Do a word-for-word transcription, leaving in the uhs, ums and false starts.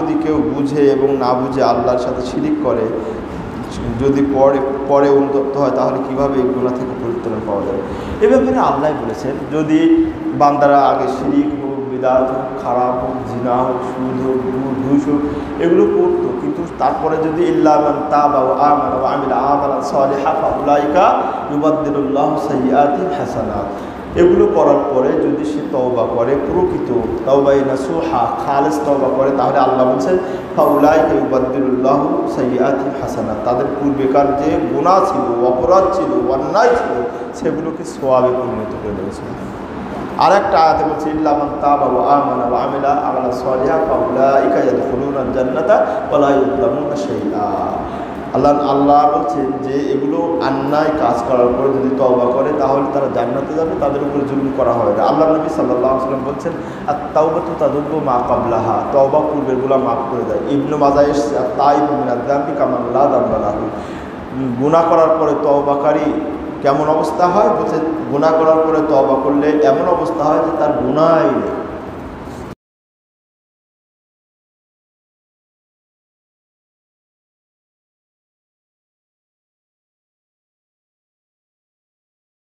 যদি কেউ বুঝে এবং না বুঝে আল্লাহর সাথে শিরিক করে, যদি পরে পরে অনুতপ্ত হয়, তাহলে কীভাবে এই গুনাহ থেকে পরিত্রাণ পাওয়া যাবে? এ ব্যাপারে আল্লাহ বলেছেন, যদি বান্দারা আগে শিরিক হোক, বিদআত হোক, খারাপ হোক, জিনা হোক, সুদ হোক, ঘুষ হোক, এগুলো করতো, কিন্তু তারপরে যদি ইল্লা মান তাবা ওয়া আমানা ওয়া আমিলা আমালান সালিহান ফাউলাইকা ইউবাদদিলুল্লাহু সাইয়্যাতিহিম হাসানাত, এগুলো করার পরে যদি সে তওবা করে, প্রকৃত তাওবায়ে নাসুহা খালেস তওবা করে, তাহলে আল্লাহ বলছেন ফাউলাইকা ইউবাদদিলুল্লাহু সাইয়্যাতিহিম হাসানাত, তাদের পূর্বেকার যে গুনাহ ছিল, অপরাধ ছিল, অন্যায় ছিল, সেগুলোকে সওয়াবে পরিণত করে দিয়েছেন। আর একটা আয়াতে বলছে ইল্লা মান তাবা ওয়া আমানা ওয়া আমিলা আমালান সালিহান ফাউলাইকা ইয়াদখুলুনাল জান্নাতা ওয়া লা ইউযলামুনা শাইআ। আল্লাহ আল্লাহ বলছেন যে এগুলো অন্যায় কাজ করার পরে যদি তওবা করে, তাহলে তারা জান্নাতে যাবে, তাদের উপরে জুলুম করা হবে না। আল্লাহ নবী সাল্লাল্লাহু আলাইহি ওয়াসাল্লাম বলছেন আত-তাওবাতু তাদুব্বু মা ক্বাবলাহা, তওবা পূর্বের গুনাহ মাফ করে দেয়। ইবনে মাজাহ এসেছে আত-তাইবু মিনাদ যামবি কামান লা যামবা লাহু, গুনাহ করার পরে তওবাকারী কেমন অবস্থা হয়? বলছে গুনাহ করার পরে তওবা করলে এমন অবস্থা হয় যে তার গুনাহই নেই।